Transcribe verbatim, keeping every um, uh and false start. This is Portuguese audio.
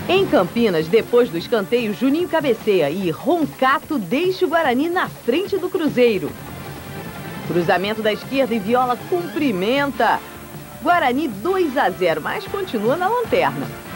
Em Campinas, depois do escanteio, Juninho cabeceia e Roncato deixa o Guarani na frente do Cruzeiro. Cruzamento da esquerda e Viola cumprimenta. Guarani dois a zero, mas continua na lanterna.